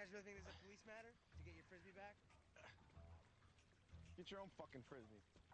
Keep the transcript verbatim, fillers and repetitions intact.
guys really think this is a police matter? To get your frisbee back? Get your own fucking frisbee.